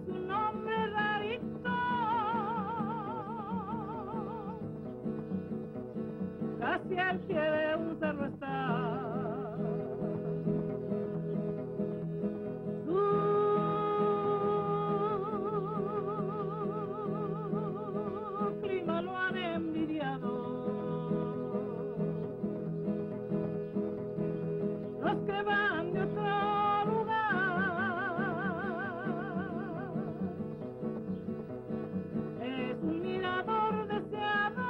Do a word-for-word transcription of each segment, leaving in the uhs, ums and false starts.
un nombre rarito, casi al pie de un cerro está. Su clima lo han envidiado los que van de otro lugar. Es un mirador deseado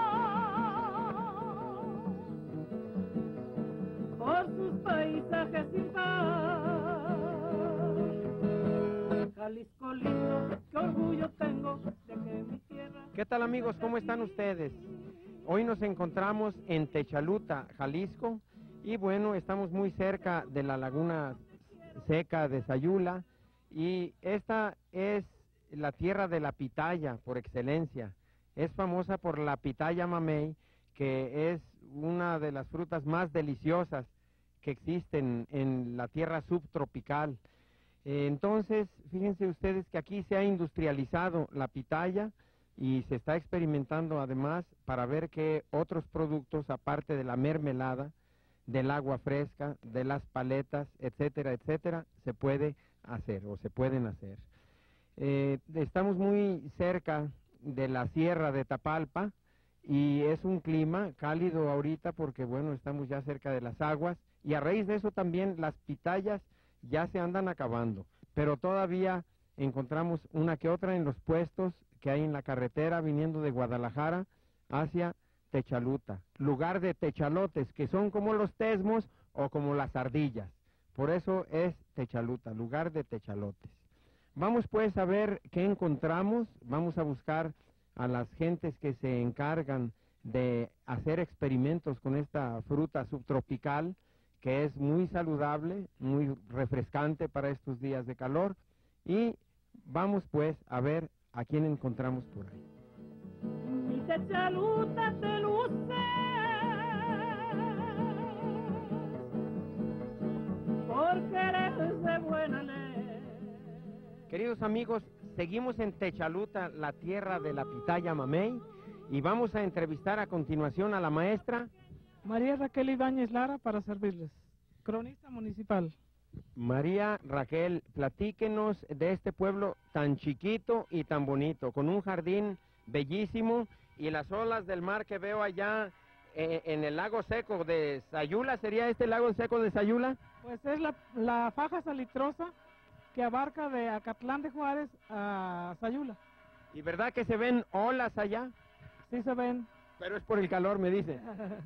por sus paisajes sin par. Jalisco lindo, qué orgullo tengo de que mi tierra... ¿Qué tal, amigos? ¿Cómo están ustedes? Hoy nos encontramos en Techaluta, Jalisco, y bueno, estamos muy cerca de la laguna seca de Sayula, y esta es la tierra de la pitaya por excelencia. Es famosa por la pitaya mamey, que es una de las frutas más deliciosas que existen en la tierra subtropical. Eh, entonces, fíjense ustedes que aquí se ha industrializado la pitaya y se está experimentando además para ver qué otros productos, aparte de la mermelada, del agua fresca, de las paletas, etcétera, etcétera, se puede hacer o se pueden hacer. Eh, estamos muy cerca de la sierra de Tapalpa y es un clima cálido ahorita porque, bueno, estamos ya cerca de las aguas y a raíz de eso también las pitayas ya se andan acabando, pero todavía encontramos una que otra en los puestos que hay en la carretera viniendo de Guadalajara hacia Techaluta, lugar de techalotes, que son como los tesmos o como las ardillas. Por eso es Techaluta, lugar de techalotes. Vamos pues a ver qué encontramos, vamos a buscar a las gentes que se encargan de hacer experimentos con esta fruta subtropical, que es muy saludable, muy refrescante para estos días de calor, y vamos pues a ver a quién encontramos por ahí. Mi Techaluta te luce, porque eres de buena ley. Queridos amigos, seguimos en Techaluta, la tierra de la pitaya mamey, y vamos a entrevistar a continuación a la maestra María Raquel Ibáñez Lara para servirles, cronista municipal. María Raquel, platíquenos de este pueblo tan chiquito y tan bonito, con un jardín bellísimo y las olas del mar que veo allá eh, en el lago seco de Sayula. ¿Sería este lago seco de Sayula? Pues es la, la faja salitrosa que abarca de Acatlán de Juárez a Sayula. ¿Y verdad que se ven olas allá? Sí se ven. Pero es por el calor, me dice.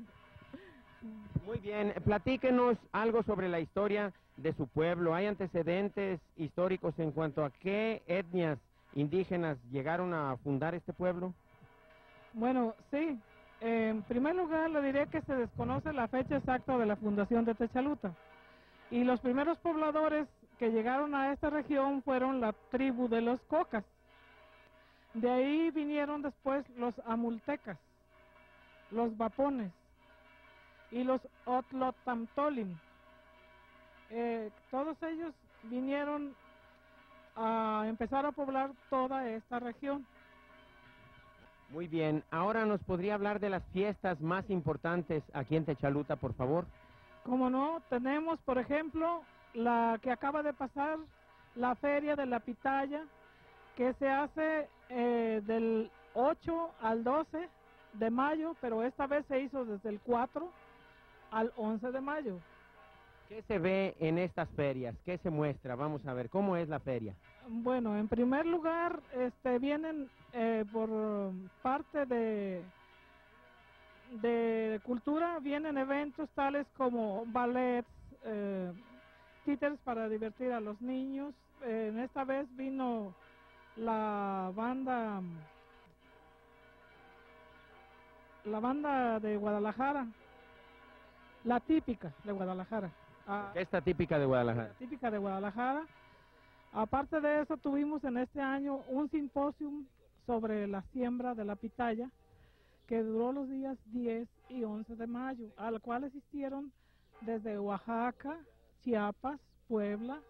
Muy bien, platíquenos algo sobre la historia de su pueblo. ¿Hay antecedentes históricos en cuanto a qué etnias indígenas llegaron a fundar este pueblo? Bueno, sí. En primer lugar, le diré que se desconoce la fecha exacta de la fundación de Techaluta. Y los primeros pobladores que llegaron a esta región fueron la tribu de los Cocas. De ahí vinieron después los amultecas, los vapones y los Otlotamtolin. Eh, todos ellos vinieron a empezar a poblar toda esta región. Muy bien, ahora nos podría hablar de las fiestas más importantes aquí en Techaluta, por favor. Como no, tenemos por ejemplo la que acaba de pasar, la feria de la pitaya, que se hace eh, del ocho al doce de mayo, pero esta vez se hizo desde el cuatro al once de mayo. ¿Qué se ve en estas ferias? ¿Qué se muestra? Vamos a ver, ¿cómo es la feria? Bueno, en primer lugar, este, vienen eh, por parte de, de cultura, vienen eventos tales como ballets, eh, títeres para divertir a los niños. Eh, en esta vez vino la banda, la banda de Guadalajara, la típica de Guadalajara. Esta típica de Guadalajara. La típica de Guadalajara. Aparte de eso, tuvimos en este año un simposio sobre la siembra de la pitaya, que duró los días diez y once de mayo, al cual asistieron desde Oaxaca, Chiapas, Puebla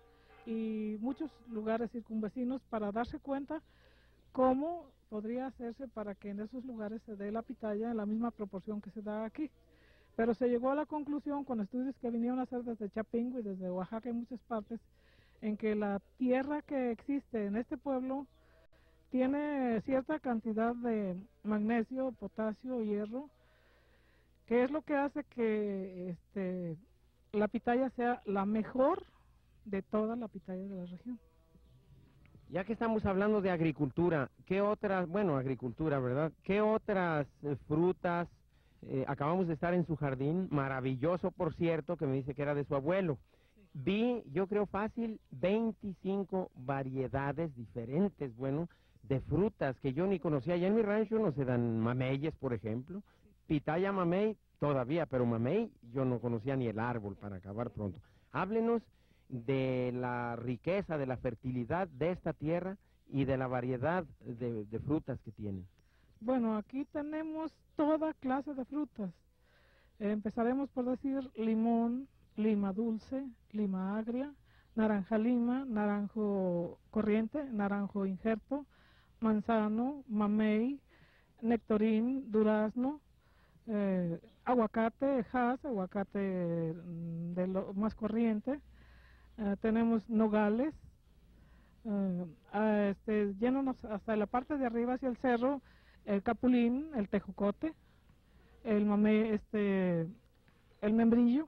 y muchos lugares circunvecinos para darse cuenta cómo podría hacerse para que en esos lugares se dé la pitaya en la misma proporción que se da aquí. Pero se llegó a la conclusión con estudios que vinieron a hacer desde Chapingo y desde Oaxaca y muchas partes, en que la tierra que existe en este pueblo tiene cierta cantidad de magnesio, potasio, hierro, que es lo que hace que este, la pitaya sea la mejor de toda la pitaya de la región. Ya que estamos hablando de agricultura, ¿qué otras, bueno, agricultura, ¿verdad? ¿Qué otras eh, frutas? Eh, acabamos de estar en su jardín, maravilloso, por cierto, que me dice que era de su abuelo. Sí. Vi, yo creo fácil, veinticinco variedades diferentes, bueno, de frutas que yo ni conocía. Allá en mi rancho no se dan mameyes, por ejemplo. Sí. Pitaya mamey todavía, pero mamey yo no conocía ni el árbol, para acabar pronto. Háblenos de la riqueza, de la fertilidad de esta tierra y de la variedad de, de frutas que tienen. Bueno, aquí tenemos toda clase de frutas. Eh, empezaremos por decir limón, lima dulce, lima agria, naranja lima, naranjo corriente, naranjo injerto, manzano, mamey, nectarín, durazno, eh, aguacate, jas, aguacate de lo más corriente. Uh, tenemos nogales, uh, uh, este, llenos hasta la parte de arriba hacia el cerro, el capulín, el tejocote, el mamé, este, el membrillo.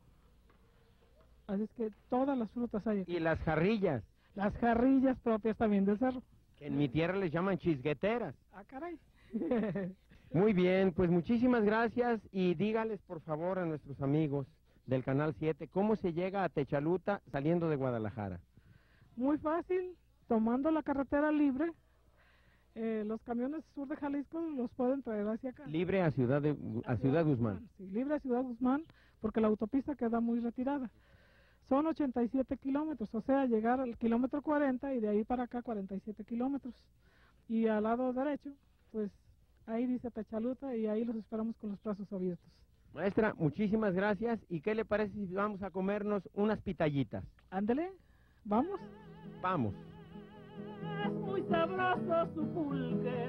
Así es que todas las frutas hay aquí. Y las jarrillas. Las jarrillas propias también del cerro. Que en mi tierra les llaman chisgueteras. Ah, caray. Muy bien, pues muchísimas gracias y dígales por favor a nuestros amigos del Canal siete, ¿cómo se llega a Techaluta saliendo de Guadalajara? Muy fácil, tomando la carretera libre, eh, los camiones sur de Jalisco los pueden traer hacia acá. Libre a Ciudad, de, a, a Ciudad Guzmán. Guzmán. Sí, libre a Ciudad Guzmán, porque la autopista queda muy retirada. Son ochenta y siete kilómetros, o sea, llegar al kilómetro cuarenta y de ahí para acá cuarenta y siete kilómetros. Y al lado derecho, pues ahí dice Techaluta y ahí los esperamos con los brazos abiertos. Maestra, muchísimas gracias. ¿Y qué le parece si vamos a comernos unas pitallitas? Ándele, ¿vamos? Vamos. Es muy sabroso su pulque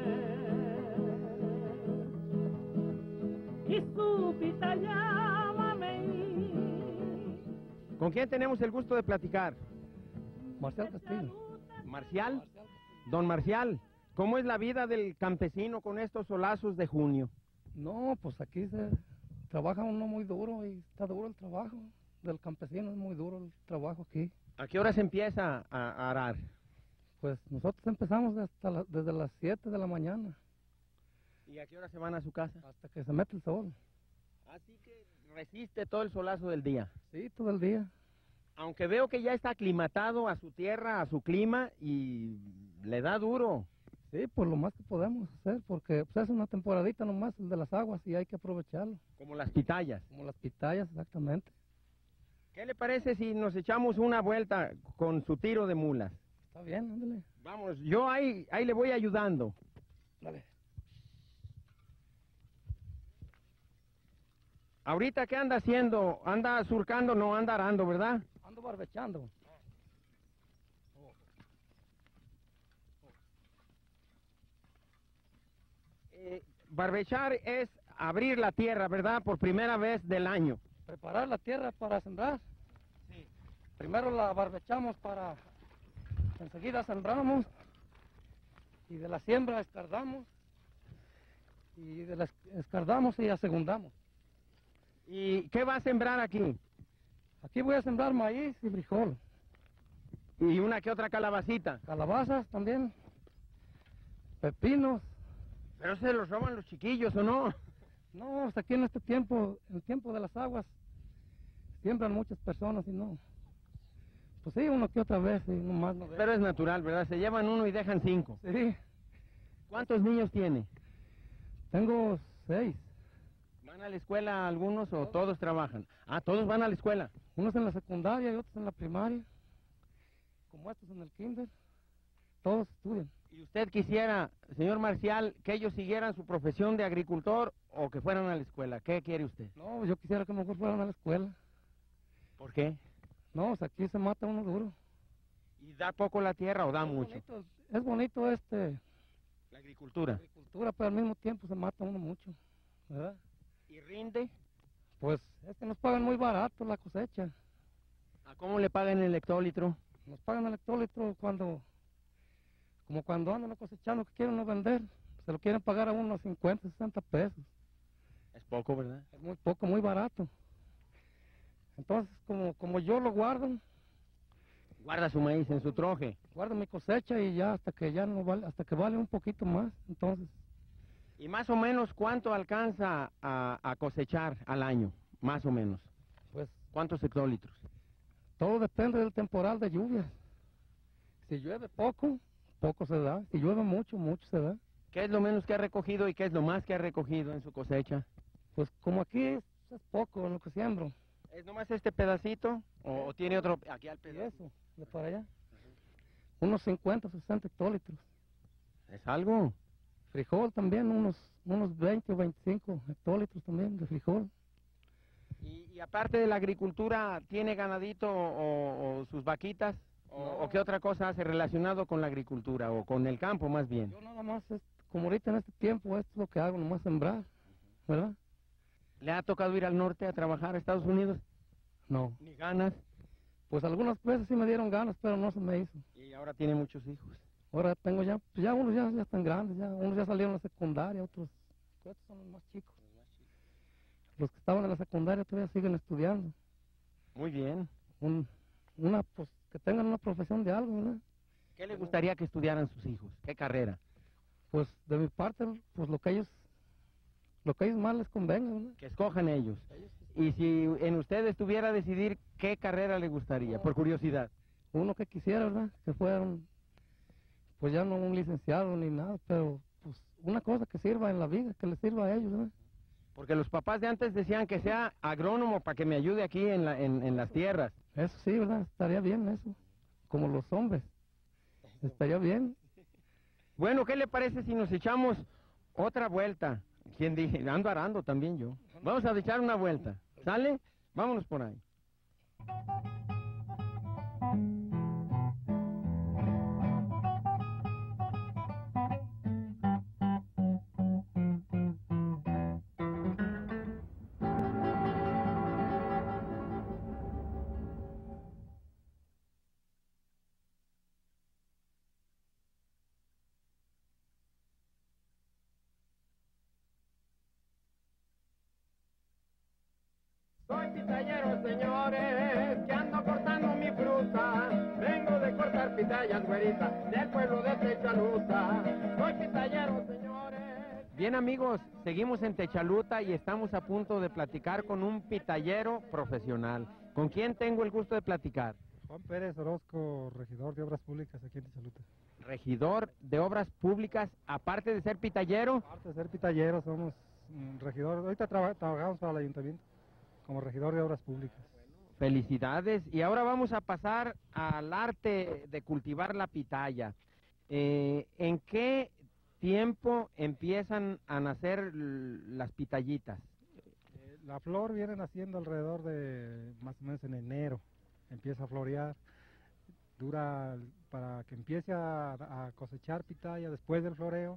y su pitaya mamey. ¿Con quién tenemos el gusto de platicar? Marcial Castillo. ¿Marcial? Don Marcial, ¿cómo es la vida del campesino con estos solazos de junio? No, pues aquí se trabaja uno muy duro y está duro el trabajo del campesino, es muy duro el trabajo aquí. ¿A qué hora se empieza a, a arar? Pues nosotros empezamos hasta la, desde las siete de la mañana. ¿Y a qué hora se van a su casa? Hasta que se mete el sol. Así que resiste todo el solazo del día. Sí, todo el día. Aunque veo que ya está aclimatado a su tierra, a su clima y le da duro. Sí, pues lo más que podemos hacer, porque pues, es una temporadita nomás el de las aguas y hay que aprovecharlo. Como las pitayas. Como las pitayas, exactamente. ¿Qué le parece si nos echamos una vuelta con su tiro de mulas? Está bien, ándale. Vamos, yo ahí, ahí le voy ayudando. Dale. ¿Ahorita qué anda haciendo? ¿Anda surcando, no anda arando, verdad? Ando barbechando. Eh, barbechar es abrir la tierra, ¿verdad? Por primera vez del año. Preparar la tierra para sembrar. Sí. Primero la barbechamos para... Enseguida sembramos. Y de la siembra escardamos. Y de la escardamos y asegundamos. ¿Y qué va a sembrar aquí? Aquí voy a sembrar maíz y frijol. Y una que otra calabacita. Calabazas también. Pepinos. Pero se los roban los chiquillos, ¿o no? No, hasta aquí en este tiempo, en el tiempo de las aguas, siembran muchas personas y no. Pues sí, uno que otra vez y nomás no ve. Pero es natural, ¿verdad? Se llevan uno y dejan cinco. Sí. ¿Cuántos niños tiene? Tengo seis. ¿Van a la escuela algunos o todos trabajan? Ah, todos van a la escuela. Unos en la secundaria y otros en la primaria. Como estos en el kinder. Todos estudian. ¿Y usted quisiera, señor Marcial, que ellos siguieran su profesión de agricultor o que fueran a la escuela? ¿Qué quiere usted? No, yo quisiera que mejor fueran a la escuela. ¿Por qué? No, pues aquí se mata uno duro. ¿Y da poco la tierra o da Es mucho? bonito, es bonito este, La agricultura. la agricultura, pero al mismo tiempo se mata uno mucho, ¿verdad? ¿Y rinde? Pues es que nos pagan muy barato la cosecha. ¿A cómo le pagan el hectolitro? Nos pagan el hectolitro cuando, como cuando andan cosechando que quieren no vender, se lo quieren pagar a unos cincuenta, sesenta pesos. Es poco, ¿verdad? Es muy poco, muy barato. Entonces, como, como yo lo guardo, Guarda su maíz en su troje. guardo mi cosecha y ya hasta que ya no vale, hasta que vale un poquito más. Entonces, ¿Y más o menos cuánto alcanza a, a cosechar al año? Más o menos. pues ¿Cuántos hectolitros? todo depende del temporal de lluvias. Si llueve poco, poco se da. Si llueve mucho, mucho se da. ¿Qué es lo menos que ha recogido y qué es lo más que ha recogido en su cosecha? Pues como aquí es, es poco en lo que siembro. ¿Es nomás este pedacito o, o tiene otro aquí al Y pedazo? eso, de para allá. Unos cincuenta, sesenta hectolitros. ¿Es algo? Frijol también, unos, unos veinte o veinticinco hectolitros también de frijol. Y, y aparte de la agricultura, ¿tiene ganadito o, o sus vaquitas? O, No. ¿O qué otra cosa hace relacionado con la agricultura o con el campo más bien? Yo nada más, es, como ahorita en este tiempo, esto es lo que hago, nomás sembrar, ¿verdad? ¿Le ha tocado ir al norte a trabajar a Estados Unidos? No. Ni ganas. Pues algunas veces sí me dieron ganas, pero no se me hizo. Y ahora tiene muchos hijos. Ahora tengo ya, pues ya unos ya, ya están grandes, ya unos ya salieron a la secundaria, otros, estos son los más chicos. Los que estaban en la secundaria todavía siguen estudiando. Muy bien. Un, una, pues, que tengan una profesión de algo, ¿verdad? ¿Qué le gustaría que estudiaran sus hijos? ¿Qué carrera? Pues de mi parte, pues lo que ellos, lo que ellos más les convenga, ¿verdad? Que escojan ellos. Y si en usted estuviera decidir qué carrera le gustaría, por curiosidad. Uno que quisiera, ¿verdad? Que fueran, pues ya no un licenciado ni nada, pero pues una cosa que sirva en la vida, que les sirva a ellos, ¿verdad? Porque los papás de antes decían que sea agrónomo para que me ayude aquí en, la, en, en las tierras. Eso sí, ¿verdad? Estaría bien eso, como los hombres. Estaría bien. Bueno, ¿qué le parece si nos echamos otra vuelta? ¿Quién dije? Ando arando también yo. Vamos a echar una vuelta. ¿Sale? Vámonos por ahí. Soy pitayero, señores, que ando cortando mi fruta. Vengo de cortar pitayas, güerita, del pueblo de Techaluta. Soy pitayero, señores. Bien, amigos, seguimos en Techaluta y estamos a punto de platicar con un pitayero profesional. ¿Con quién tengo el gusto de platicar? Juan Pérez Orozco, regidor de Obras Públicas aquí en Techaluta. Regidor de Obras Públicas, aparte de ser pitayero. Aparte de ser pitallero, somos mm, regidor. Ahorita traba- trabajamos para el ayuntamiento como regidor de Obras Públicas. Felicidades. Y ahora vamos a pasar al arte de cultivar la pitaya. Eh, ¿En qué tiempo empiezan a nacer l- las pitayitas? Eh, La flor viene naciendo alrededor de más o menos en enero. Empieza a florear. Dura para que empiece a, a cosechar pitaya después del floreo.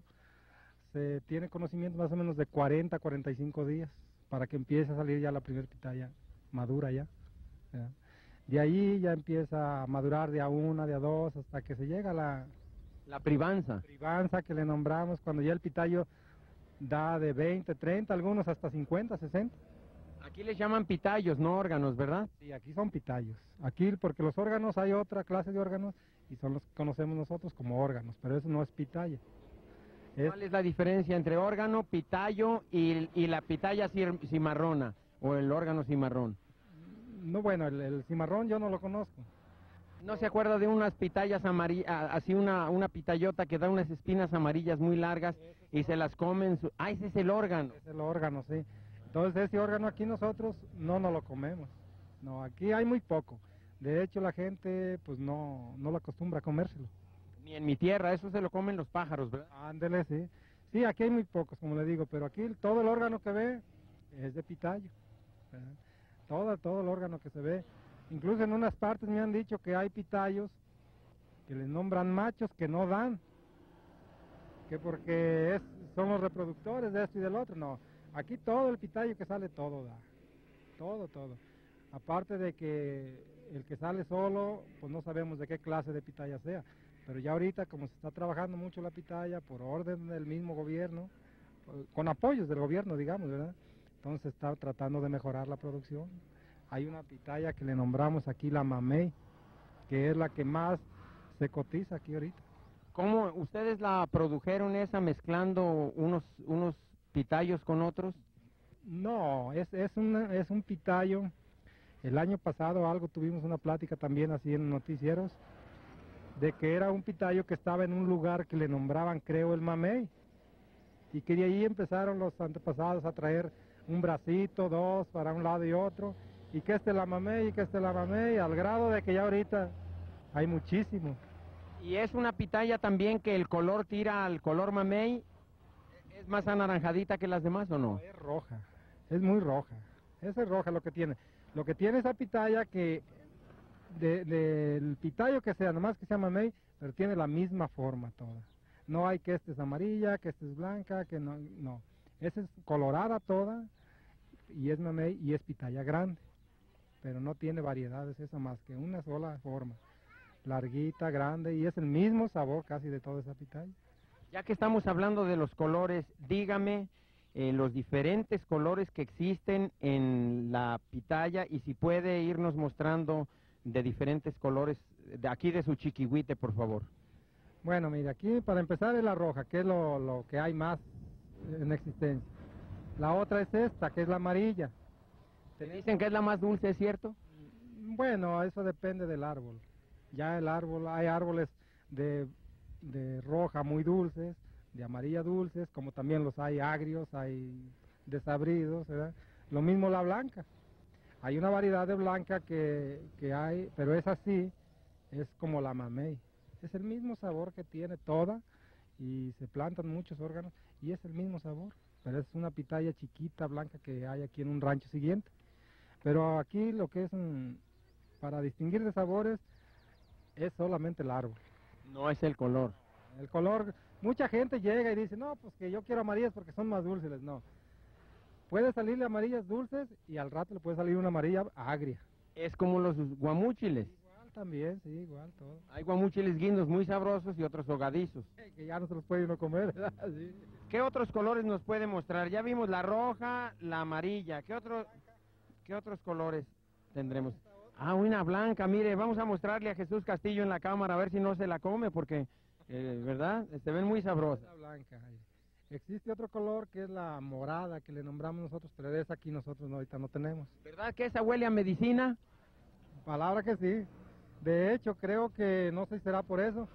Se tiene conocimiento más o menos de cuarenta a cuarenta y cinco días para que empiece a salir ya la primera pitaya madura ya. ¿Ya? De ahí ya empieza a madurar de a una, de a dos, hasta que se llega a la La privanza. privanza que le nombramos, cuando ya el pitayo da de veinte, treinta, algunos hasta cincuenta, sesenta. Aquí les llaman pitayos, no órganos, ¿verdad? Sí, aquí son pitayos. Aquí, porque los órganos, hay otra clase de órganos y son los que conocemos nosotros como órganos, pero eso no es pitaya. Es, ¿Cuál es la diferencia entre órgano, pitayo y, y la pitaya cir- cimarrona o el órgano cimarrón? no, bueno, el, el cimarrón yo no lo conozco. ¿No se acuerda de unas pitayas amarillas, así una, una pitayota que da unas espinas amarillas muy largas y se las comen? Su... Ah, ese es el órgano. Es el órgano, sí. Entonces ese órgano aquí nosotros no nos lo comemos. No, aquí hay muy poco. De hecho la gente pues no, no lo acostumbra a comérselo. Ni en mi tierra, eso se lo comen los pájaros, ¿verdad? Ándele, sí. Sí, aquí hay muy pocos, como le digo, pero aquí todo el órgano que ve es de pitayo. ¿Verdad? Todo, todo el órgano que se ve. Incluso en unas partes me han dicho que hay pitayos que les nombran machos que no dan, que porque es, son los reproductores de esto y del otro. No, aquí todo el pitayo que sale todo da, todo, todo. Aparte de que el que sale solo, pues no sabemos de qué clase de pitaya sea, pero ya ahorita como se está trabajando mucho la pitaya por orden del mismo gobierno, con apoyos del gobierno, digamos, ¿verdad? Entonces está tratando de mejorar la producción. Hay una pitaya que le nombramos aquí la mamey, que es la que más se cotiza aquí ahorita. ¿Cómo ustedes la produjeron esa mezclando unos, unos pitayos con otros? No, es, es, una, es un pitayo. El año pasado algo tuvimos una plática también así en noticieros, de que era un pitayo que estaba en un lugar que le nombraban, creo, el mamey, y que de ahí empezaron los antepasados a traer un bracito, dos, para un lado y otro, y que este la mamey, y que este la mamey, al grado de que ya ahorita hay muchísimo. ¿Y es una pitaya también que el color tira al color mamey? ¿Es más anaranjadita que las demás o no? No, es roja, es muy roja, esa es roja lo que tiene. Lo que tiene esa pitaya que, del de, de pitayo que sea, nomás que sea mamey, pero tiene la misma forma toda. No hay que esta es amarilla, que esta es blanca, que no, no. Esa es colorada toda, y es mamey, y es pitaya grande, pero no tiene variedades esa más que una sola forma, larguita, grande, y es el mismo sabor casi de toda esa pitaya. Ya que estamos hablando de los colores, dígame eh, los diferentes colores que existen en la pitaya y si puede irnos mostrando de diferentes colores, de aquí de su chiquihuite, por favor. Bueno, mira, aquí para empezar es la roja, que es lo, lo que hay más en existencia. La otra es esta, que es la amarilla. ¿Te dicen que es la más dulce, es cierto? Bueno, eso depende del árbol. Ya el árbol, hay árboles de, de roja muy dulces, de amarilla dulces, como también los hay agrios, hay desabridos, ¿verdad? Lo mismo la blanca. Hay una variedad de blanca que, que hay, pero es así, es como la mamey. Es el mismo sabor que tiene toda y se plantan muchos órganos y es el mismo sabor, pero es una pitaya chiquita blanca que hay aquí en un rancho siguiente. Pero aquí lo que es mm, para distinguir de sabores es solamente el árbol. No es el color. El color, mucha gente llega y dice, no, pues que yo quiero amarillas porque son más dulces. No, puede salirle amarillas dulces y al rato le puede salir una amarilla agria. Es como los guamúchiles. También, sí, igual, todo. Hay guamúchiles guindos muy sabrosos y otros hogadizos. Que ya no se los puede uno comer, ¿verdad? Sí. ¿Qué otros colores nos puede mostrar? Ya vimos la roja, la amarilla. ¿Qué, otro, qué otros colores tendremos? Ah, una blanca. Mire, vamos a mostrarle a Jesús Castillo en la cámara a ver si no se la come porque, eh, ¿verdad? Se ven muy sabrosas. La blanca. Existe otro color que es la morada que le nombramos nosotros, pero de esa aquí nosotros no, ahorita no tenemos. ¿Verdad que esa huele a medicina? Palabra que sí. De hecho, creo que, no sé si será por eso,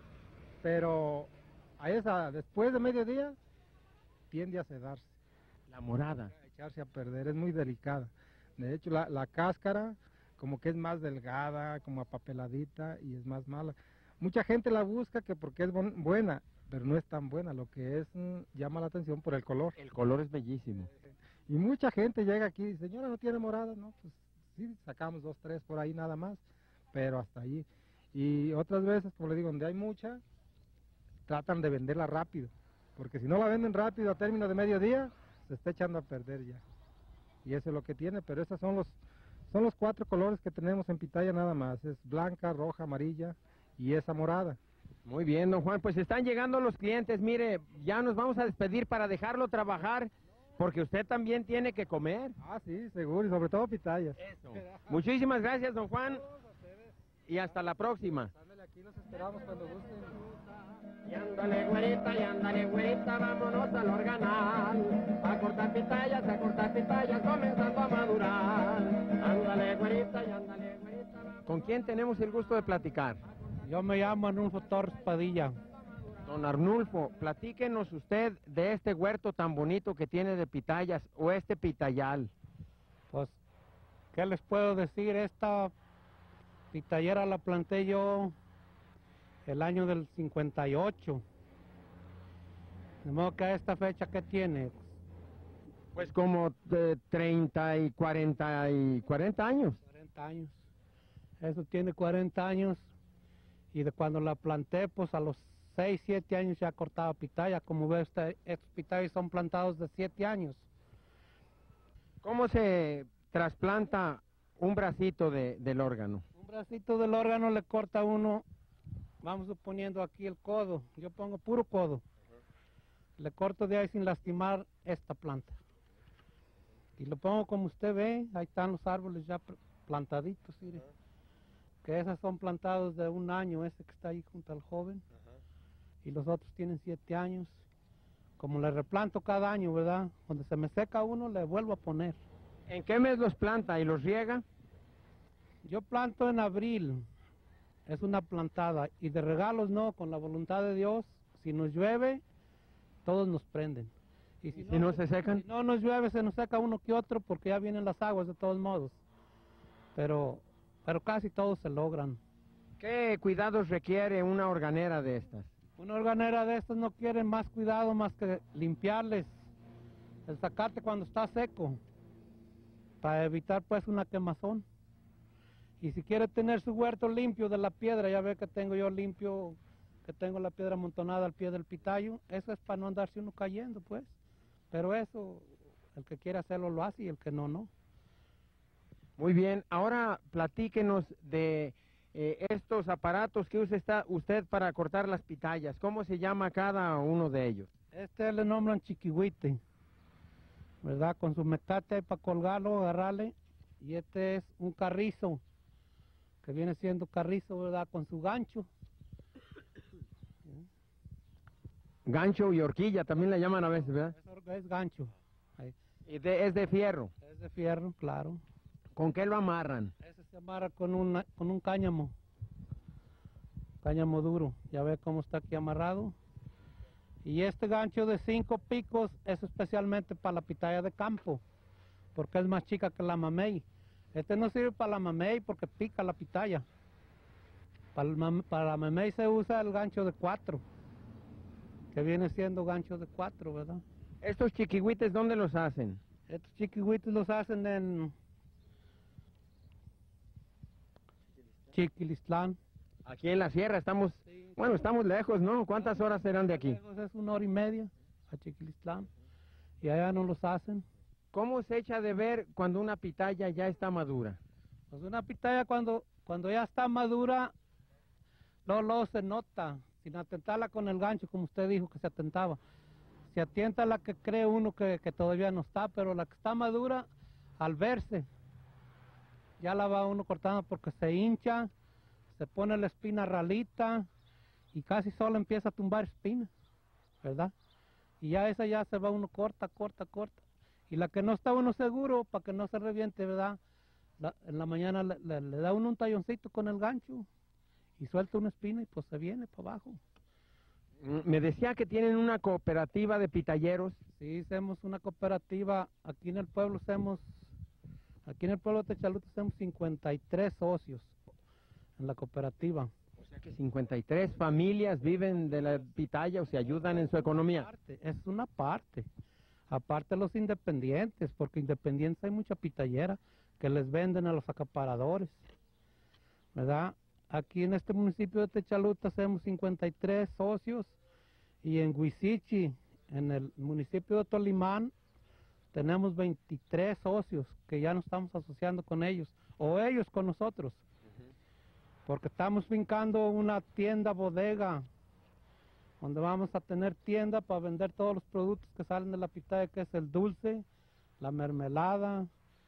pero a esa, después de mediodía, tiende a sedarse. La morada. A echarse a perder, es muy delicada. De hecho, la, la cáscara, como que es más delgada, como apapeladita, y es más mala. Mucha gente la busca que porque es bon, buena, pero no es tan buena, lo que es, mm, llama la atención por el color. El color es bellísimo. Y mucha gente llega aquí y dice, señora, ¿no tiene morada? No, pues sí, sacamos dos, tres por ahí nada más, pero hasta allí. Y otras veces, como le digo, donde hay mucha, tratan de venderla rápido, porque si no la venden rápido a término de mediodía, se está echando a perder ya. Y eso es lo que tiene, pero esos son los, son los cuatro colores que tenemos en pitaya nada más, es blanca, roja, amarilla y esa morada. Muy bien, don Juan, pues están llegando los clientes, mire, ya nos vamos a despedir para dejarlo trabajar, porque usted también tiene que comer. Ah, sí, seguro, y sobre todo pitaya. Eso. Muchísimas gracias, don Juan. Y hasta la próxima. Ándale, aquí los esperamos cuando gusten. Y ándale, güerita, y ándale, güerita, vámonos al organal. A cortar pitayas, a cortar pitayas, comenzando a madurar. Ándale, güerita, y ándale, güerita. Vámonos. ¿Con quién tenemos el gusto de platicar? Yo me llamo Arnulfo Torres Padilla. Don Arnulfo, platíquenos usted de este huerto tan bonito que tiene de pitayas, o este pitayal. Pues, ¿qué les puedo decir? Esta pitayera la planté yo el año del cincuenta y ocho. De modo que a esta fecha, ¿qué tiene? Pues como de treinta y cuarenta y cuarenta años. cuarenta años. Eso tiene cuarenta años. y de cuando la planté, pues a los seis, siete años ya cortaba pitaya. Como ve usted, estos pitayas son plantados de siete años. ¿Cómo se trasplanta un bracito de, del órgano? Un bracito del órgano le corta uno, vamos suponiendo aquí el codo, yo pongo puro codo. Le corto de ahí sin lastimar esta planta. Y lo pongo como usted ve, ahí están los árboles ya plantaditos, mire. Que esas son plantados de un año, este que está ahí junto al joven. Y los otros tienen siete años. Como le replanto cada año, ¿verdad? Cuando se me seca uno, le vuelvo a poner. ¿En qué mes los planta y los riega? Yo planto en abril, es una plantada. Y de regalos no, con la voluntad de Dios, si nos llueve, todos nos prenden. Y si, ¿Y si no se secan? Si no nos llueve, se nos seca uno que otro, porque ya vienen las aguas de todos modos. Pero, pero casi todos se logran. ¿Qué cuidados requiere una organera de estas? Una organera de estas no quiere más cuidado más que limpiarles, el zacate cuando está seco, para evitar pues una quemazón. Y si quiere tener su huerto limpio de la piedra, ya ve que tengo yo limpio, que tengo la piedra amontonada al pie del pitayo, eso es para no andarse uno cayendo pues. Pero eso, el que quiere hacerlo lo hace y el que no, no. Muy bien, ahora platíquenos de eh, estos aparatos que usa esta, usted para cortar las pitayas. ¿Cómo se llama cada uno de ellos? Este le nombran chiquihuite, ¿verdad? Con su metate ahí para colgarlo, agarrarle. Y este es un carrizo, que viene siendo carrizo, ¿verdad? Con su gancho. Gancho y horquilla también le llaman a veces, ¿verdad? Es, es gancho. Ahí. Y de, es de fierro. Es de fierro, claro. ¿Con qué lo amarran? Ese se amarra con, una, con un cáñamo. Cáñamo duro. Ya ve cómo está aquí amarrado. Y este gancho de cinco picos es especialmente para la pitaya de campo, porque es más chica que la mamey. Este no sirve para la mamey porque pica la pitaya. Para, el mam para la mamey se usa el gancho de cuatro, que viene siendo gancho de cuatro, ¿verdad? ¿Estos chiquihuites dónde los hacen? Estos chiquihuites los hacen en Chiquilistlán. Aquí en la sierra estamos, Sí. bueno, estamos lejos, ¿no? ¿Cuántas horas serán de aquí? Es una hora y media a Chiquilistlán. Y allá no los hacen. ¿Cómo se echa de ver cuando una pitaya ya está madura? Pues una pitaya cuando, cuando ya está madura, luego, luego se nota, sin atentarla con el gancho, como usted dijo que se atentaba. Se atienta la que cree uno que, que todavía no está, pero la que está madura, al verse, ya la va uno cortando porque se hincha, se pone la espina ralita y casi solo empieza a tumbar espinas, ¿verdad? Y ya esa ya se va uno corta, corta, corta. Y la que no está uno seguro, para que no se reviente, ¿verdad? La, en la mañana le, le, le da uno un talloncito con el gancho y suelta una espina y pues se viene para abajo. Me decía que tienen una cooperativa de pitayeros. Sí, hacemos una cooperativa, aquí en el pueblo hacemos, aquí en el pueblo de Techaluta hacemos cincuenta y tres socios en la cooperativa. O sea que cincuenta y tres familias viven de la pitaya o se ayudan en su economía. Parte, es una parte. Aparte los independientes, porque independientes hay mucha pitayera que les venden a los acaparadores, ¿verdad? Aquí en este municipio de Techaluta hacemos cincuenta y tres socios y en Huizichi, en el municipio de Tolimán, tenemos veintitrés socios que ya nos estamos asociando con ellos, o ellos con nosotros, porque estamos fincando una tienda bodega, donde vamos a tener tienda para vender todos los productos que salen de la pitaya, que es el dulce, la mermelada,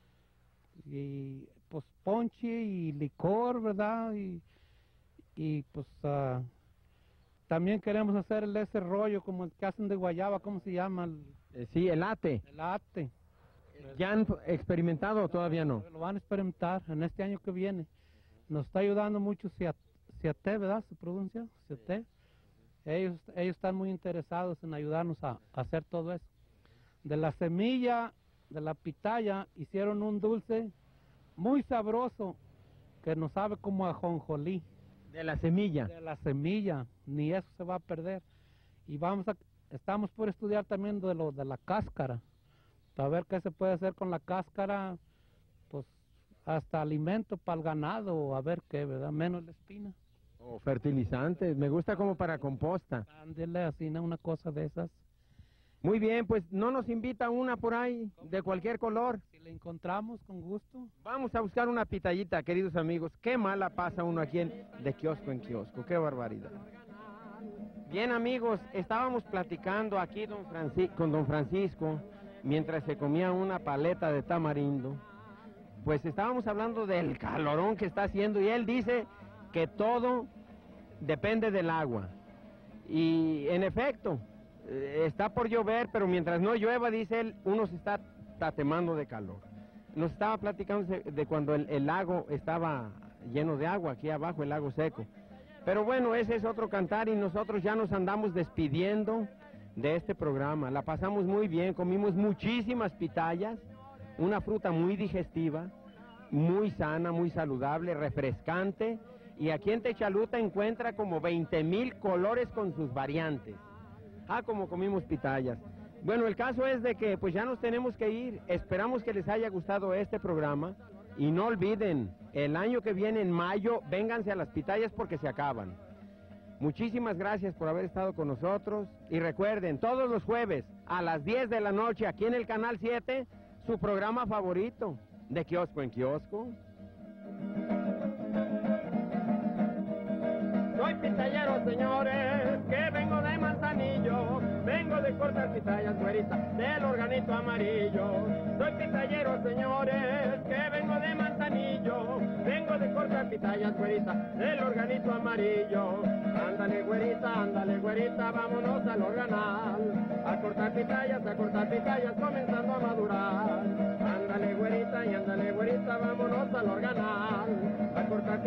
y pues ponche y licor, ¿verdad? Y, y pues uh, también queremos hacer el, ese rollo como el que hacen de guayaba, ¿cómo se llama? El, Eh, sí, el ate. el ate. ¿Ya han experimentado o todavía no? Lo van a experimentar en este año que viene. Nos está ayudando mucho Ciate, ¿verdad? ¿Se pronuncia? Ciate. Ellos, ellos están muy interesados en ayudarnos a, a hacer todo eso. De la semilla de la pitaya hicieron un dulce muy sabroso que nos sabe como a ajonjolí. De la semilla. De la semilla, ni eso se va a perder. Y vamos a, estamos por estudiar también de lo de la cáscara, para ver qué se puede hacer con la cáscara, pues hasta alimento para el ganado, o a ver qué, ¿verdad? Menos la espina. O fertilizantes, me gusta como para composta. Ándele, así, ¿no? Una cosa de esas. Muy bien, pues no nos invita una por ahí, de cualquier color. Si la encontramos, con gusto. Vamos a buscar una pitayita, queridos amigos. Qué mala pasa uno aquí en, de kiosco en kiosco, qué barbaridad. Bien, amigos, estábamos platicando aquí don Franci- con don Francisco, mientras se comía una paleta de tamarindo. Pues estábamos hablando del calorón que está haciendo y él dice que todo depende del agua. Y en efecto, eh, está por llover, pero mientras no llueva, dice él, uno se está tatemando de calor. Nos estaba platicando de, de cuando el, el lago estaba lleno de agua, aquí abajo el lago seco. Pero bueno, ese es otro cantar y nosotros ya nos andamos despidiendo de este programa. La pasamos muy bien, comimos muchísimas pitayas, una fruta muy digestiva, muy sana, muy saludable, refrescante, y aquí en Techaluta encuentra como veinte mil colores con sus variantes. Ah, como comimos pitayas. Bueno, el caso es de que pues ya nos tenemos que ir. Esperamos que les haya gustado este programa y no olviden, el año que viene en mayo, vénganse a las pitayas porque se acaban. Muchísimas gracias por haber estado con nosotros y recuerden, todos los jueves a las diez de la noche aquí en el Canal siete, su programa favorito, de kiosco en kiosco. Soy pitayero, señores, que vengo de Manzanillo, vengo de cortar pitayas, güerita, del organito amarillo. Soy pitayero, señores, que vengo de Manzanillo, vengo de cortar pitayas, güerita, del organito amarillo. Ándale, güerita, ándale, güerita, vámonos al organal, a cortar pitayas, a cortar pitayas, comenzando a madurar. Ándale, güerita, y ándale, güerita, vámonos al organal, a cortar